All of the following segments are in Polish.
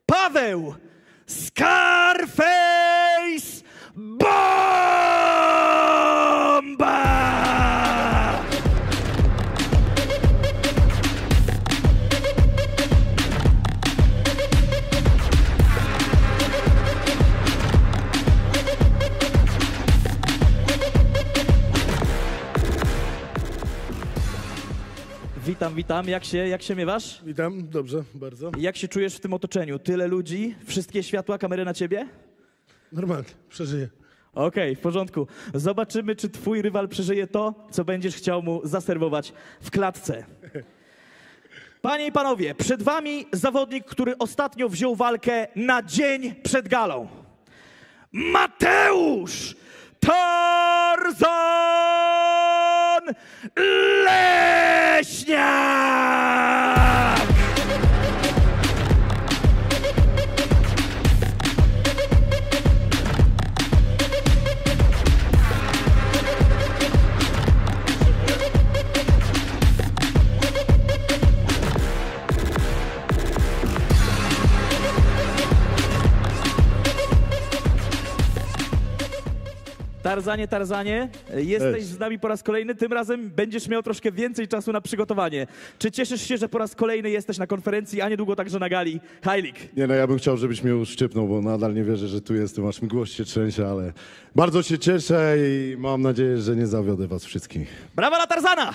Paweł Scarface Bomba! Witam. Jak się miewasz? Witam, dobrze, bardzo. Jak się czujesz w tym otoczeniu? Tyle ludzi, wszystkie światła, kamery na ciebie? Normalnie, przeżyję. Okej, w porządku. Zobaczymy, czy twój rywal przeżyje to, co będziesz chciał mu zaserwować w klatce. Panie i panowie, przed wami zawodnik, który ostatnio wziął walkę na dzień przed galą. Mateusz Tarzan Leśniak! Tarzanie, jesteś z nami po raz kolejny, tym razem będziesz miał troszkę więcej czasu na przygotowanie. Czy cieszysz się, że po raz kolejny jesteś na konferencji, a niedługo także na gali? Hajlik. Nie no, ja bym chciał, żebyś mnie uszczypnął, bo nadal nie wierzę, że tu jestem, aż mi głos się trzęsie, ale bardzo się cieszę i mam nadzieję, że nie zawiodę was wszystkich. Brawa dla Tarzana!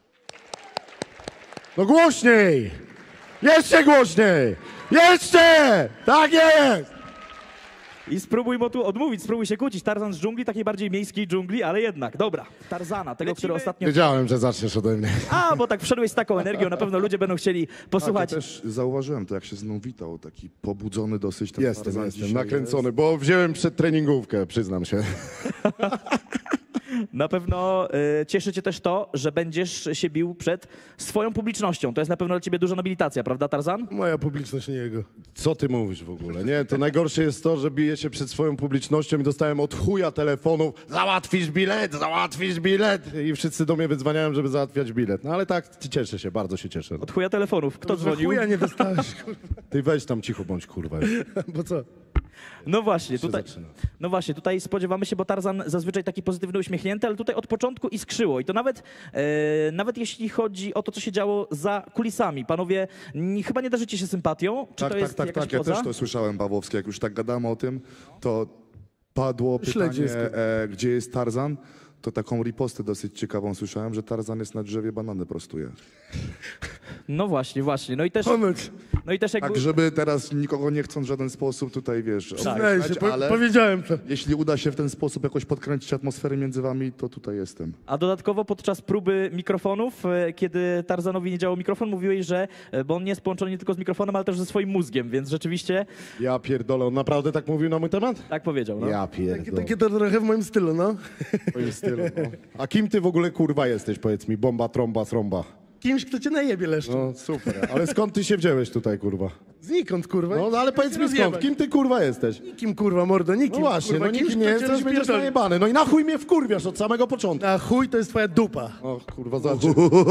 No głośniej! Jeszcze głośniej! Jeszcze! Tak jest! I spróbuj mu tu odmówić, spróbuj się kłócić. Tarzan z dżungli, takiej bardziej miejskiej dżungli, ale jednak. Dobra, Tarzana, tego, który ostatnio... Wiedziałem, że zaczniesz ode mnie. A, bo tak wszedłeś z taką energią, na pewno ludzie będą chcieli posłuchać. Ja też zauważyłem to, jak się z mną witał, taki pobudzony dosyć. Ten Jestem dzisiaj nakręcony, jest. bo wziąłem przedtreningówkę, przyznam się. Na pewno cieszy cię też to, że będziesz się bił przed swoją publicznością. To jest na pewno dla ciebie duża nobilitacja, prawda, Tarzan? Moja publiczność, nie jego. Co ty mówisz w ogóle? Nie, to najgorsze jest to, że biję się przed swoją publicznością i dostałem od chuja telefonów: załatwisz bilet! I wszyscy do mnie wydzwaniają, żeby załatwiać bilet. No ale tak, cieszę się, bardzo się cieszę. Od chuja telefonów. Kto Że dzwonił? chuja nie dostałeś, kurwa. Ty weź tam cicho bądź, kurwa. Bo co? No właśnie, zaczyna. tutaj spodziewamy się, bo Tarzan zazwyczaj taki pozytywny, uśmiechnięty, ale tutaj od początku iskrzyło. I to nawet jeśli chodzi o to, co się działo za kulisami. Panowie, chyba nie darzycie się sympatią? Czy to jest jakaś Ja poza? też to słyszałem, Pawłowski, jak już tak gadamy o tym, to padło pytanie, gdzie jest Tarzan, to taką ripostę dosyć ciekawą słyszałem, że Tarzan jest na drzewie, banany prostuje. No właśnie. No i też jakby... Tak, żeby teraz nikogo nie chcąc w żaden sposób tutaj, wiesz, Przyznaję się, ale powiedziałem to. jeśli uda się w ten sposób jakoś podkręcić atmosferę między wami, to tutaj jestem. A dodatkowo podczas próby mikrofonów, kiedy Tarzanowi nie działał mikrofon, mówiłeś, że bo on nie jest połączony nie tylko z mikrofonem, ale też ze swoim mózgiem, więc rzeczywiście Ja pierdolę, on naprawdę tak mówił na mój temat? tak powiedział. No. Ja pierdolę. Takie to trochę w moim stylu, no. W moim stylu, no. A kim ty w ogóle kurwa jesteś, powiedz mi? Bomba, trąba, srąba. Kimś, kto cię najebie leszczu. No super, ale skąd ty się wziąłeś tutaj, kurwa? Znikąd, kurwa. No ale powiedz mi skąd, kim ty kurwa jesteś? Nikim, kurwa, mordo, nikim. No właśnie, kurwa, no nikim kimś, nie kto cię jesteś, będziesz rozpierdoli. najebany. No i na chuj mnie wkurwiasz od samego początku. A chuj to jest twoja dupa. O kurwa, zobacz.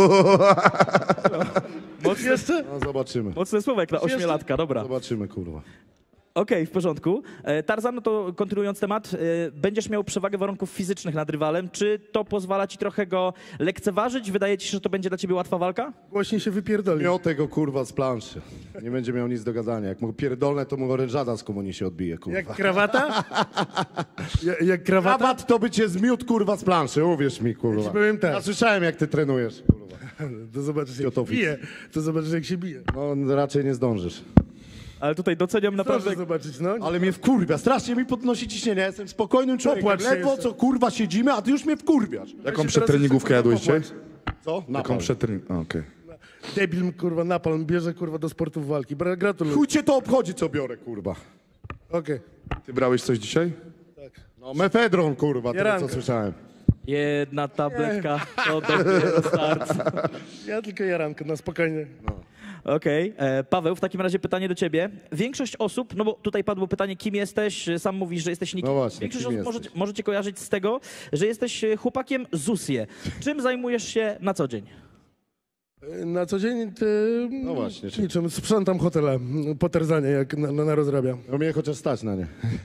Jeszcze? No zobaczymy. Mocne słowo jak na ośmiolatka, dobra. Zobaczymy, kurwa. Okej, w porządku. Tarzan, no to kontynuując temat, będziesz miał przewagę warunków fizycznych nad rywalem. Czy to pozwala ci trochę go lekceważyć? Wydaje ci się, że to będzie dla ciebie łatwa walka? Głośniej się wypierdoli. Miał tego kurwa z planszy. Nie będzie miał nic do gadania. Jak mu pierdolę, to mu orężada z komunii się odbije, kurwa. Jak krawata? Jak krawata? Rabat to by cię zmiótł kurwa z planszy, uwierz mi, kurwa. Ja ci powiem tak. Ja słyszałem, jak ty trenujesz, kurwa. To zobaczysz, jak się Gotowi. bije. To zobaczysz, jak się bije. No raczej nie zdążysz. Ale tutaj doceniam naprawdę... Proszę zobaczyć, no. Ale mnie wkurwia, strasznie mi podnosi ciśnienie. Ja jestem spokojnym człowiekiem. Popłacz się Ledwo jeszcze. co kurwa siedzimy, a ty już mnie wkurwiasz. Jaką przetreningówkę jadłyście? Co? Jaką przetreningówkę? Okej. Debil, kurwa, napalm bierze, kurwa, do sportów walki. Gratuluję. Chuj cię to obchodzi, co biorę, kurwa. Okej. Ty brałeś coś dzisiaj? No mefedron, kurwa, tyle Jaranka. co słyszałem. Jedna tabletka, to dopiero start. Ja tylko jarankę, no spokojnie. Okej. Paweł, w takim razie pytanie do ciebie. Większość osób, no bo tutaj padło pytanie, kim jesteś, sam mówisz, że jesteś nikim. No właśnie, Większość kim osób jesteś? może cię kojarzyć z tego, że jesteś chłopakiem ZUSie. Czym zajmujesz się na co dzień? Na co dzień No właśnie, czy- niczym sprzątam hotele po Tarzanie, jak na rozrabia. No mnie chociaż stać na nie.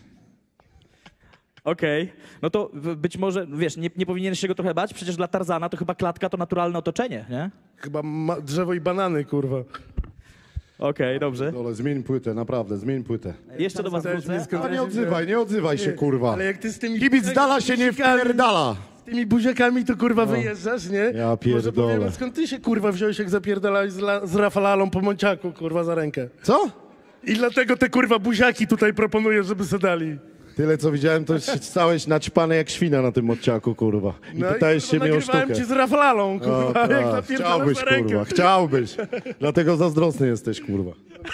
Okej, no to być może, wiesz, nie powinieneś się go trochę bać, przecież dla Tarzana to chyba klatka to naturalne otoczenie, nie? Chyba drzewo i banany, kurwa. Okej, dobrze. Dole, zmień płytę, naprawdę, zmień płynę. Jeszcze do was Też wrócę. blisko. A nie odzywaj się, kurwa. Ale jak ty z tymi Kibic dala się nie wpierdala. z tymi buziakami to kurwa wyjeżdżasz, nie? Ja Może pierdolę. powiem, skąd ty się kurwa wziąłeś, jak zapierdalałeś z Rafalalą po Monciaku, kurwa, za rękę. Co? I dlatego te kurwa buziaki tutaj proponuję, żeby se dali. Tyle co widziałem, to stałeś naćpany jak świna na tym odciaku, kurwa. I No pytałeś się mnie o nagrywałem sztukę. ci z Rafalalą, kurwa, O, jak tak. zapierdalasz Chciałbyś, za rękę. kurwa, chciałbyś. Dlatego zazdrosny jesteś, kurwa.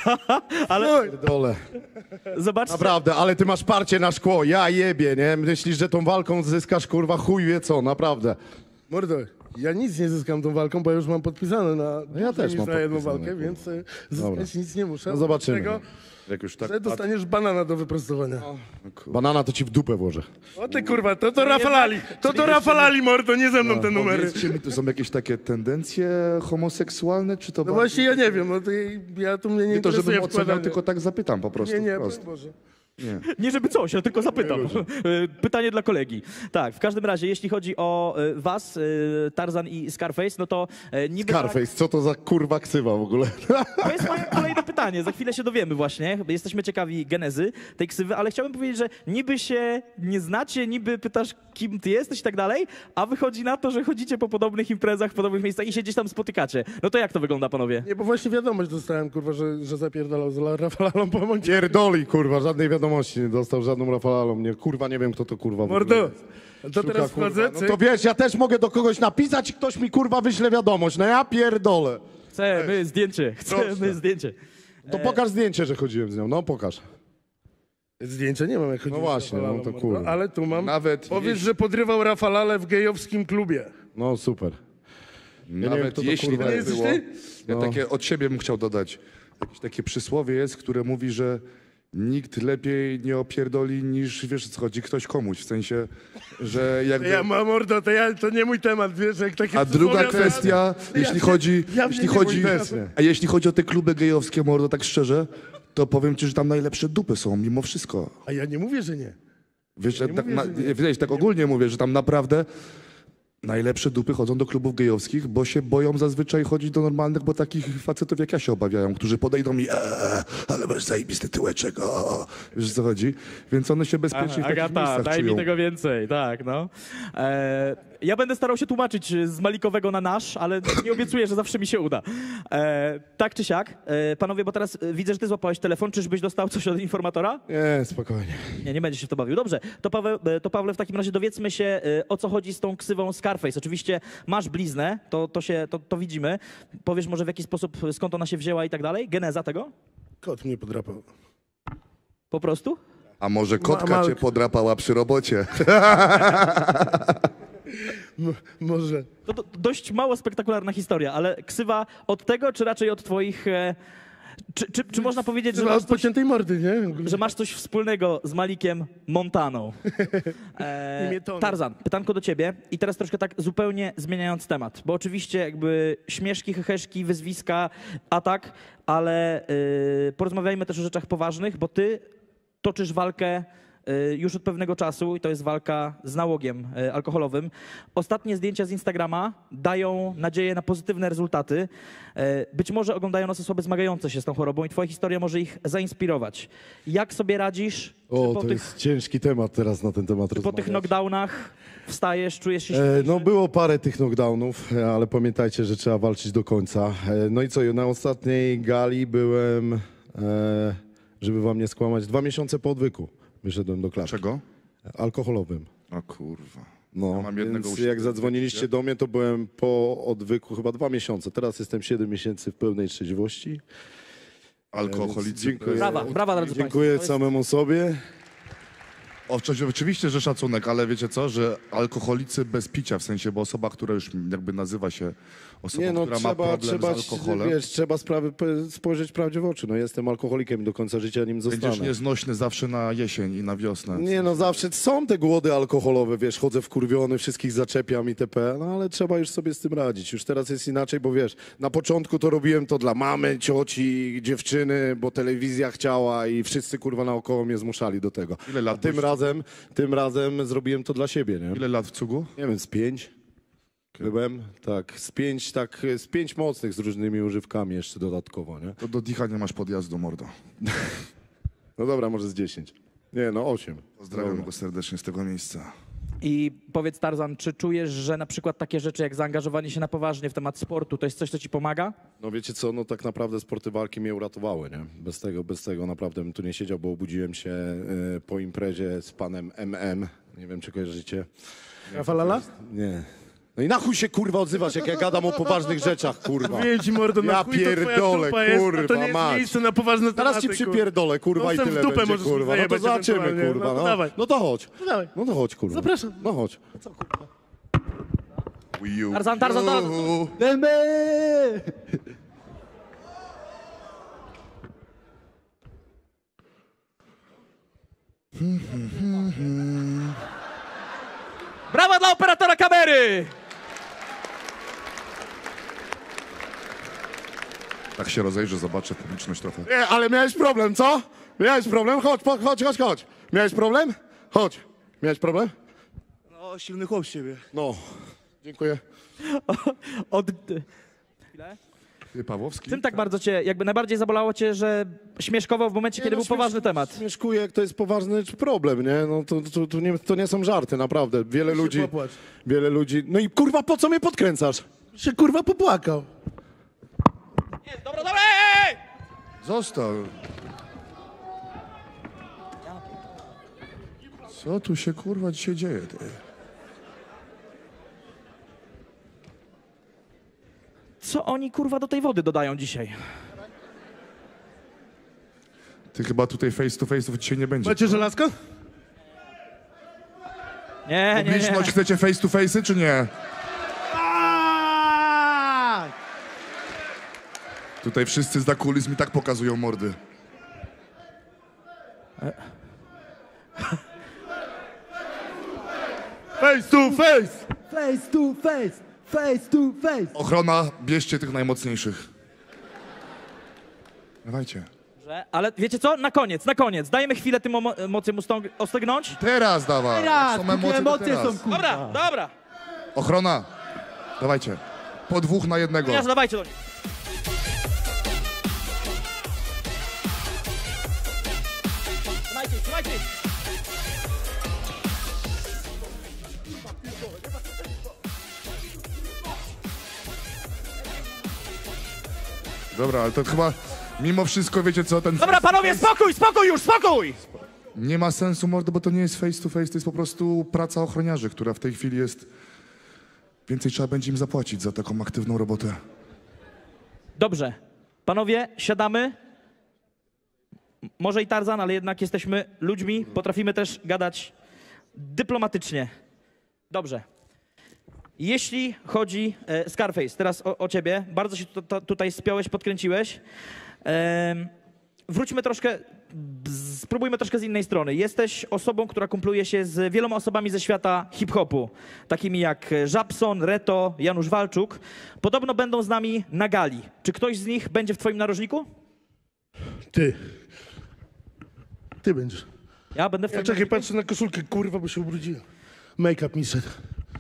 Ale Pierdolę. zobaczcie, Naprawdę, ale ty masz parcie na szkło, ja jebie, nie? Myślisz, że tą walką zyskasz, kurwa, chuj wie co, naprawdę. Mordo, ja nic nie zyskam tą walką, bo już mam podpisane na, ja też mam na jedną podpisane, walkę, kurwa. więc Dobra. zyskać nic nie muszę. No zobaczymy. Tego, Jak już tak... że dostaniesz banana do wyprostowania. Banana to ci w dupę włożę. O ty kurwa, to Rafalali. To Rafalali, mordo, nie ze mną te numery. Powiedzcie mi, to są jakieś takie tendencje homoseksualne, czy to... No właśnie ja nie wiem, no to ja tu mnie nie Nie to, żebym interesuje oceniał, wkładanie. tylko tak zapytam po prostu. Nie, wprost. Boże. Nie. nie żeby coś, ja tylko zapytam. Pytanie dla kolegi. Tak, w każdym razie, jeśli chodzi o was, Tarzan i Scarface, no to niby... Scarface, co to za kurwa ksywa w ogóle? To jest moje kolejne pytanie, za chwilę się dowiemy właśnie. Jesteśmy ciekawi genezy tej ksywy, ale chciałbym powiedzieć, że niby się nie znacie, niby pytasz, kim ty jesteś i tak dalej, a wychodzi na to, że chodzicie po podobnych imprezach, w podobnych miejscach i się gdzieś tam spotykacie. No to jak to wygląda, panowie? Nie, bo właśnie wiadomość dostałem, kurwa, że zapierdalał z Rafalalą po Monciaku. Pierdoli, kurwa, żadnej wiadomości nie dostał, żadną Rafalalą. Nie, kurwa, nie wiem, kto to kurwa w ogóle Mordo, jest. to teraz Kurwa, wchodzę, no to wiesz, ja też mogę do kogoś napisać i ktoś mi kurwa wyśle wiadomość. No ja pierdolę. Chcemy zdjęcie, chcemy zdjęcie. To pokaż zdjęcie, że chodziłem z nią. No pokaż. Zdjęcia nie mam, jak chodzi No właśnie, z Rafalalą, no to mordo, kurwa. ale tu mam. Nawet Powiedz, jeśli- że podrywał Rafalalę w gejowskim klubie. No super. nie wiem, Nawet kto to, jeśli kurwa, tak jest. było, Jesteś ja No. takie od siebie bym chciał dodać. Jakieś takie przysłowie jest, które mówi, że nikt lepiej nie opierdoli niż, wiesz co chodzi, ktoś komuś. W sensie, że jakby... Ja mam mordo, to nie mój temat, wiesz, jak takie A druga przysłowia- kwestia, jeśli chodzi, ja jeśli mnie chodzi, nie a jeśli chodzi o te kluby gejowskie, mordo, tak szczerze, to powiem ci, że tam najlepsze dupy są, mimo wszystko. A ja nie mówię, że nie. Wiesz, że tak, mówię, że nie. wiesz, tak ogólnie mówię, że tam naprawdę najlepsze dupy chodzą do klubów gejowskich, bo się boją zazwyczaj chodzić do normalnych, bo takich facetów jak ja się obawiają, którzy podejdą i ale masz zajebisty tyłeczek, wiesz o co chodzi? Więc one się bezpiecznie w takich Agata, miejscach daj czują. mi tego więcej, tak, no. Ja będę starał się tłumaczyć z malikowego na nasz, ale nie obiecuję, że zawsze mi się uda. Tak czy siak, panowie, bo teraz widzę, że ty złapałeś telefon, czyżbyś dostał coś od informatora? Nie, spokojnie. Nie będzie się w to bawił. Dobrze, to Pawle, w takim razie dowiedzmy się, o co chodzi z tą ksywą Scarface. Oczywiście masz bliznę, to widzimy. Powiesz może w jaki sposób, skąd ona się wzięła i tak dalej? Geneza tego? Kot mnie podrapał. Po prostu? A może kotka Mal- cię podrapała przy robocie? Może. To dość mało spektakularna historia, ale ksywa od tego, czy raczej od twoich... Czy można powiedzieć, że Chyba masz od coś, pociętej mordy, nie? że masz coś wspólnego z Malikiem Montaną? Imię Tony. Tarzan, pytanko do ciebie i teraz troszkę tak zupełnie zmieniając temat, bo oczywiście jakby śmieszki, heheszki, wyzwiska, atak, ale porozmawiajmy też o rzeczach poważnych, bo ty toczysz walkę już od pewnego czasu i to jest walka z nałogiem alkoholowym. Ostatnie zdjęcia z Instagrama dają nadzieję na pozytywne rezultaty. Być może oglądają nas osoby zmagające się z tą chorobą i twoja historia może ich zainspirować. Jak sobie radzisz? O, Czy po to tych, jest ciężki temat teraz na ten temat po tych rozmawiać. knockdownach wstajesz, czujesz się No silniejszy? było parę tych knockdownów, ale pamiętajcie, że trzeba walczyć do końca. No i co, na ostatniej gali byłem, żeby wam nie skłamać, 2 miesiące po odwyku wyszedłem do klatki. Czego? Alkoholowym. O kurwa. No, Ja mam jednego u więc siebie jak w zadzwoniliście do mnie, to byłem po odwyku chyba 2 miesiące. Teraz jestem 7 miesięcy w pełnej trzeźwości. Alkoholicy. Dziękuję. Brawa, drodzy Dziękuję państwo. To jest- samemu sobie. Oczywiście, że szacunek, ale wiecie co, że alkoholicy bez picia, w sensie, bo osoba, która już jakby nazywa się osobą, Nie no, która ma problem z alkoholem, wiesz, trzeba spojrzeć prawdzie w oczy. No jestem alkoholikiem i do końca życia nim zostanę. będziesz nieznośny zawsze na jesień i na wiosnę. Nie no, zawsze są te głody alkoholowe, wiesz, chodzę wkurwiony, wszystkich zaczepiam itp., no ale trzeba już sobie z tym radzić. Już teraz jest inaczej, bo wiesz, na początku to robiłem to dla mamy, cioci, dziewczyny, bo telewizja chciała i wszyscy kurwa naokoło mnie zmuszali do tego. Ile lat A tym razem zrobiłem to dla siebie, nie? Ile lat w cugu? Nie wiem, z 5 byłem, tak, z 5 mocnych z różnymi używkami jeszcze dodatkowo, nie? To do dicha nie masz podjazdu, mordo. No dobra, może z 10. Nie, no 8. Pozdrawiam go serdecznie z tego miejsca. I powiedz, Tarzan, czy czujesz, że na przykład takie rzeczy jak zaangażowanie się na poważnie w temat sportu, to jest coś, co ci pomaga? No wiecie co, no tak naprawdę sporty walki mnie uratowały, nie? Bez tego naprawdę bym tu nie siedział, bo obudziłem się po imprezie z panem MM. Nie wiem, czy kojarzycie. Rafalala? Nie. No i na chuj się kurwa odzywasz, jak ja gadam o poważnych rzeczach, kurwa. Wiem ci, mordo, na Ja chuj to twoja pierdolę, dupa jest, a kurwa, to nie jest mać. miejsce na poważne Teraz ci tematy, kurwa. przypierdolę, kurwa, No i sam w tyle dupę będzie, możesz mi kurwa. No to zajebać zobaczymy, ewentualnie. kurwa. No to No, dawaj. no to chodź. No dawaj. No to chodź, kurwa. Zapraszam. No chodź. Tarzan, Tarzan, Tarzan! Brawa dla operatora kamery! Tak się rozejrzę, zobaczę publiczność trochę. Nie, ale miałeś problem, co? Miałeś problem? Chodź, chodź. Miałeś problem? Chodź. Miałeś problem? No, silny chłop z ciebie. No. Dziękuję. Od... Ty, Pawłowski? Czym tak bardzo cię, jakby najbardziej zabolało cię, że śmieszkował w momencie, kiedy był poważny temat? Śmieszkuję, jak to jest poważny problem, nie? No to nie są żarty, naprawdę. popłacz. Wiele ludzi... No i kurwa, po co mnie podkręcasz? Się kurwa popłakał. Jest, dobra, dobra, ej! Został. Co tu się kurwa dzisiaj dzieje, ty? Co oni kurwa do tej wody dodają dzisiaj? Ty chyba tutaj face to face'ów dzisiaj nie będzie. Macie żelazko? Nie. Publiczność, chcecie face to face'y, czy nie? Tutaj wszyscy z kulis mi tak pokazują mordy. Face to face! Face to face, face to face. Ochrona, bierzcie tych najmocniejszych. Dawajcie. Ale wiecie co? Na koniec. Dajemy chwilę tym emocjom ostygnąć. Teraz dawaj. Teraz, Są póki emocje, to emocje teraz. są kurwa. Dobra. Ochrona. Dawajcie. Po 2 na 1. Teraz dawajcie do nich. Trzymajcie. Dobra, ale to chyba mimo wszystko wiecie co, ten... Dobra, panowie, spokój! Nie ma sensu, mordo, bo to nie jest face to face, to jest po prostu praca ochroniarzy, która w tej chwili jest... Więcej trzeba będzie im zapłacić za taką aktywną robotę. Dobrze. Panowie, siadamy. Może i Tarzan, ale jednak jesteśmy ludźmi. Potrafimy też gadać dyplomatycznie. Dobrze. Jeśli chodzi... Scarface, teraz o ciebie. Bardzo się tutaj spiąłeś, podkręciłeś. Wróćmy troszkę... Spróbujmy troszkę z innej strony. Jesteś osobą, która kumpluje się z wieloma osobami ze świata hip-hopu, takimi jak Żabson, Reto, Janusz Walczuk. Podobno będą z nami na gali. Czy ktoś z nich będzie w twoim narożniku? Ty będziesz. Ja będę w Ja twoim czekaj, narożniku? patrzę na koszulkę, kurwa, bo się ubrudziłem. Make-up mi szedł.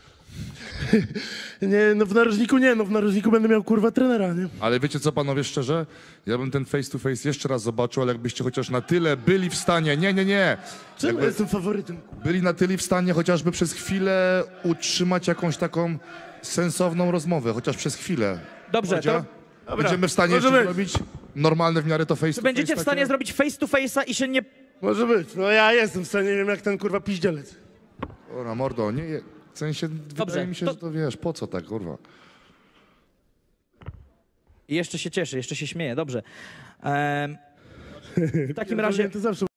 Nie, no w narożniku będę miał kurwa trenera, nie? Ale wiecie co, panowie, szczerze? Ja bym ten face to face jeszcze raz zobaczył, ale jakbyście chociaż na tyle byli w stanie... Nie. Czemu ja jestem faworytem? Byli na tyle w stanie chociażby przez chwilę utrzymać jakąś taką sensowną rozmowę, chociaż przez chwilę. Dobrze, Powiedział? to Będziemy w stanie może jeszcze być. zrobić normalne w miarę to face to czy face. będziecie w stanie takie? zrobić face to face'a i się nie... Może być. No ja jestem w stanie, nie wiem jak ten kurwa piździelec. Ora, mordo, nie... W sensie, wydaje mi się, to- że to wiesz, po co tak, kurwa. I jeszcze się cieszy, jeszcze się śmieje, dobrze. W takim razie... To zawsze